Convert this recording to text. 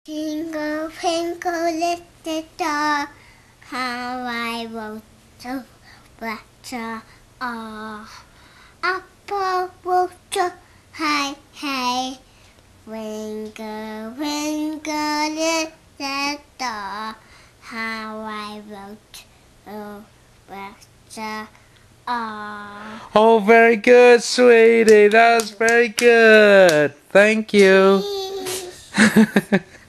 Twinkle, twinkle, little star, how I wrote the letter R. Up a water, hey, hey, twinkle, twinkle, little star, how I wrote the letter R. Oh, very good, sweetie. That was very good. Thank you.